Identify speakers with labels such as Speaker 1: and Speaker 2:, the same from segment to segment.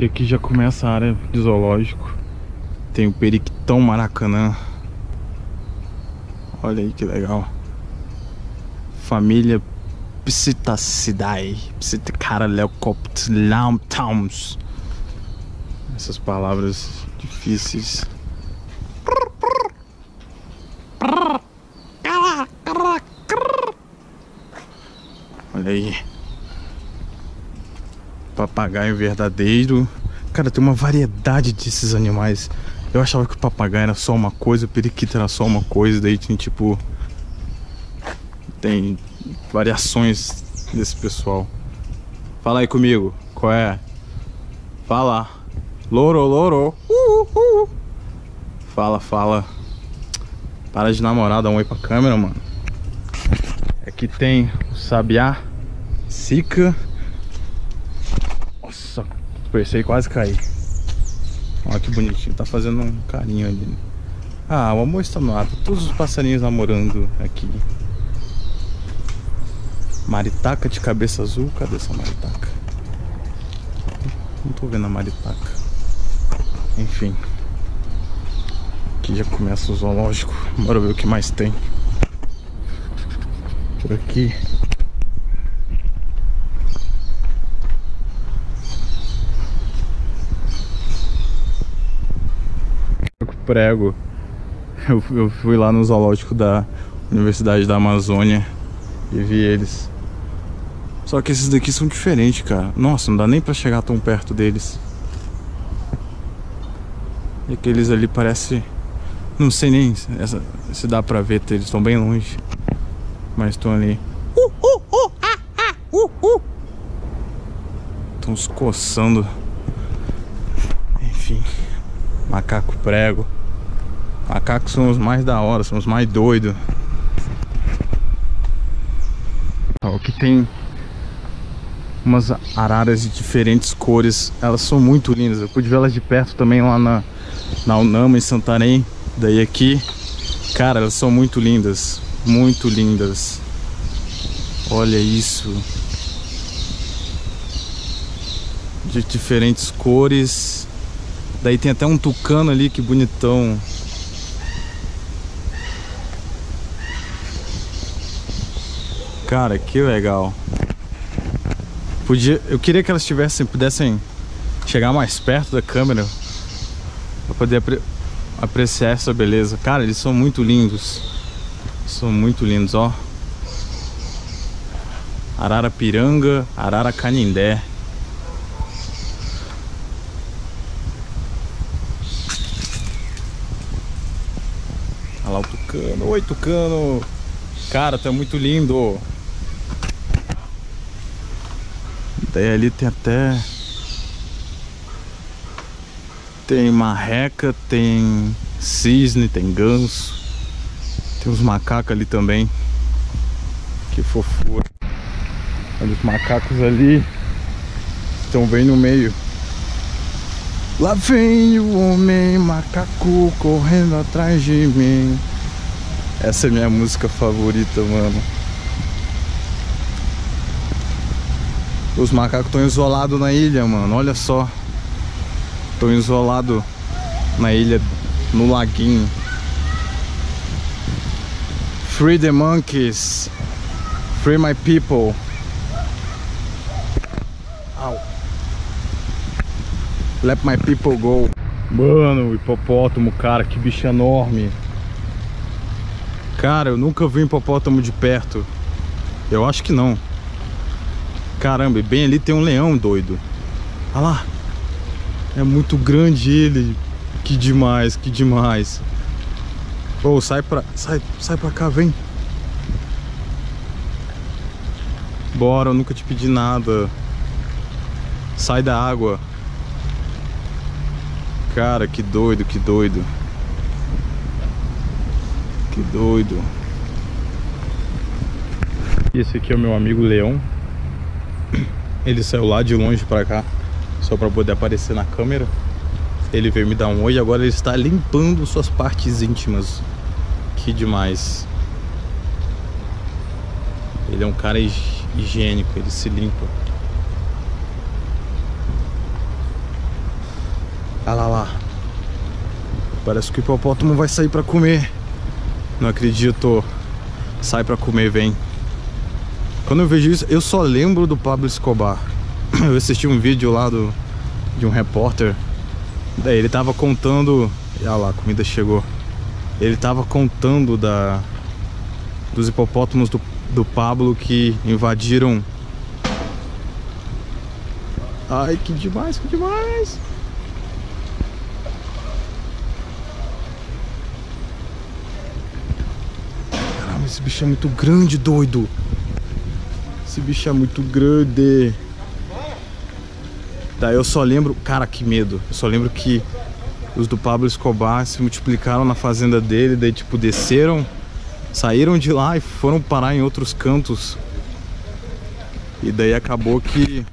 Speaker 1: E aqui já começa a área de zoológico. Tem o periquitão Maracanã. Olha aí que legal. Família Psittacidae, Psittacaraleucoptes lamptams. Essas palavras difíceis. Olha aí. Papagaio verdadeiro. Cara, tem uma variedade desses animais. Eu achava que o papagaio era só uma coisa, o periquito era só uma coisa. Daí tem tipo... tem variações desse pessoal. Fala aí comigo. Qual é? Fala. Loro, loro. Fala, fala. Para de namorar, dá um oi pra câmera, mano. Aqui tem o sabiá, sica. Nossa, pensei quase cair. Olha que bonitinho, tá fazendo um carinho ali. Ah, o amor está no ar. Todos os passarinhos namorando aqui. Maritaca de cabeça azul. Cadê essa maritaca? Não tô vendo a maritaca. Enfim. Aqui já começa o zoológico. Bora ver o que mais tem. Por aqui. Prego. Eu fui lá no zoológico da Universidade da Amazônia e vi eles. Só que esses daqui são diferentes, cara. Nossa, não dá nem pra chegar tão perto deles. E aqueles ali parece... não sei nem se dá pra ver, eles estão bem longe. Mas estão ali. Estão se coçando. Enfim. Macaco prego. Macacos são os mais da hora, são os mais doidos. Aqui tem umas araras de diferentes cores. Elas são muito lindas. Eu pude ver elas de perto também lá na Unama, em Santarém. Daí aqui, cara, elas são muito lindas. Muito lindas. Olha isso. De diferentes cores. Daí tem até um tucano ali, que bonitão. Cara, que legal. Eu queria que elas pudessem chegar mais perto da câmera pra poder apreciar essa beleza. Cara, eles são muito lindos. São muito lindos, ó. Ararapiranga, arara canindé. Olha lá o tucano. Oi, tucano. Cara, tá muito lindo. Daí ali tem até... tem marreca, tem cisne, tem ganso. Tem uns macacos ali também. Que fofura. Olha os macacos ali. Estão bem no meio. Lá vem o homem macaco correndo atrás de mim. Essa é minha música favorita, mano. Os macacos estão isolados na ilha, mano. Olha só. Estão isolados na ilha, no laguinho. Free the monkeys. Free my people. Au. Let my people go. Mano, o hipopótamo, cara, que bicho enorme. Cara, eu nunca vi um hipopótamo de perto. Eu acho que não. Caramba, e bem ali tem um leão doido. Olha lá. É muito grande ele. Que demais, que demais. Ô, sai pra cá, vem. Bora, eu nunca te pedi nada. Sai da água. Cara, que doido, que doido. Que doido. Esse aqui é o meu amigo Leão. Ele saiu lá de longe pra cá só pra poder aparecer na câmera. Ele veio me dar um oi e agora ele está limpando suas partes íntimas. Que demais. Ele é um cara higiênico, ele se limpa. Olha lá, lá. Parece que o hipopótamo vai sair pra comer. Não acredito. Sai pra comer, vem. Quando eu vejo isso, eu só lembro do Pablo Escobar. Eu assisti um vídeo lá de um repórter. Daí ele tava contando. Olha lá, a comida chegou. Ele tava contando dos hipopótamos do Pablo que invadiram. Ai, que demais, que demais. Caramba, esse bicho é muito grande, doido. Esse bicho é muito grande. Daí eu só lembro... Cara, que medo. Eu só lembro que os do Pablo Escobar se multiplicaram na fazenda dele. Daí tipo, desceram, saíram de lá e foram parar em outros cantos. E daí acabou que...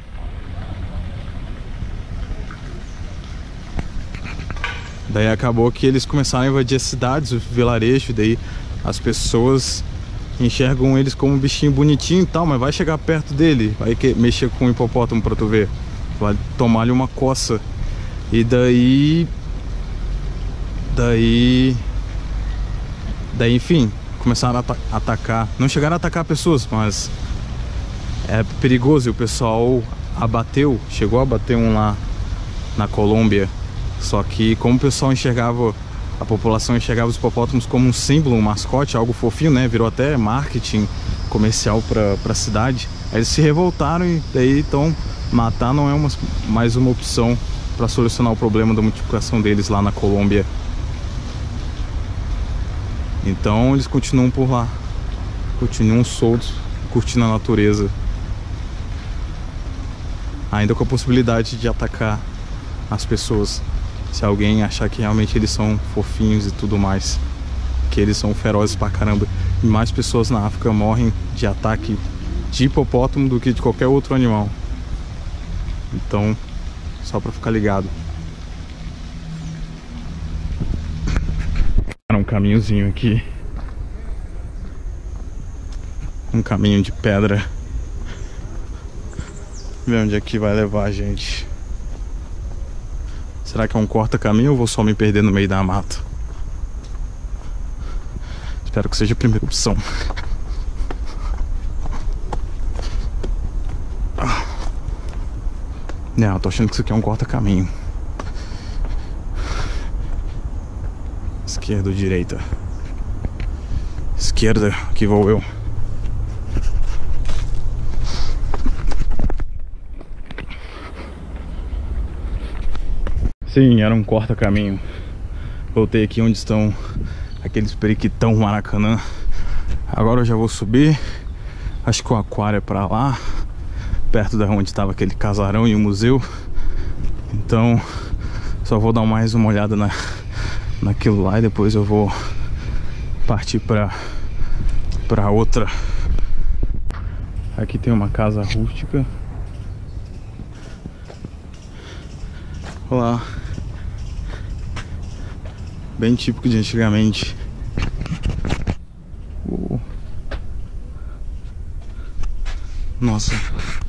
Speaker 1: eles começaram a invadir as cidades, o vilarejo. Daí as pessoas enxergam eles como um bichinho bonitinho e tal, mas vai chegar perto dele, vai mexer com o hipopótamo pra tu ver, vai tomar-lhe uma coça. E daí, enfim, começaram a atacar. Não chegaram a atacar pessoas, mas é perigoso. E o pessoal chegou a abater um lá na Colômbia. Só que como o pessoal enxergava, a população enxergava os hipopótamos como um símbolo, um mascote, algo fofinho, né? Virou até marketing comercial pra cidade. Aí eles se revoltaram e daí então matar não é mais uma opção para solucionar o problema da multiplicação deles lá na Colômbia. Então eles continuam por lá, continuam soltos, curtindo a natureza, ainda com a possibilidade de atacar as pessoas, se alguém achar que realmente eles são fofinhos e tudo mais, que eles são ferozes pra caramba. E mais pessoas na África morrem de ataque de hipopótamo do que de qualquer outro animal. Então, só pra ficar ligado. Um caminhozinho aqui, um caminho de pedra. Ver onde é que vai levar a gente. Será que é um corta-caminho ou vou só me perder no meio da mata? Espero que seja a primeira opção. Não, eu tô achando que isso aqui é um corta-caminho. Esquerda ou direita? Esquerda, aqui vou eu. Sim, era um corta-caminho. Voltei aqui onde estão aqueles periquitão Maracanã. Agora eu já vou subir. Acho que o aquário é pra lá, perto da onde estava aquele casarão e o museu. Então só vou dar mais uma olhada naquilo lá e depois eu vou partir pra outra. Aqui tem uma casa rústica. Olha lá, bem típico de antigamente. Nossa.